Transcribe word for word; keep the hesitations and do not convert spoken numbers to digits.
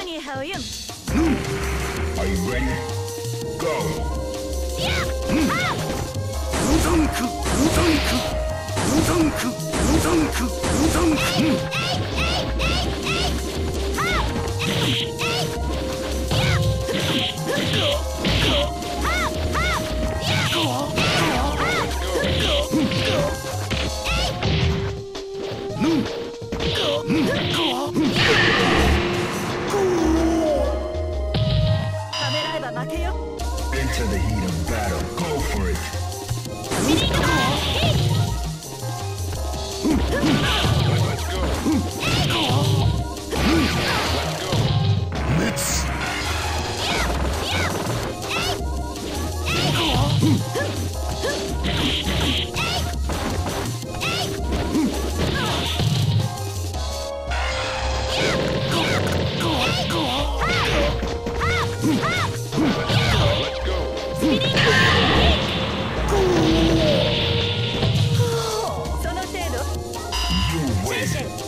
你好运。 Are you ready? Go! ブザンクブザンクブザンクブザンクブザンク。 ためらえば負けよ。 Into the heat of battle. Go for it. Let's go. Let's go. Let's. Let's go. その程度。 You win.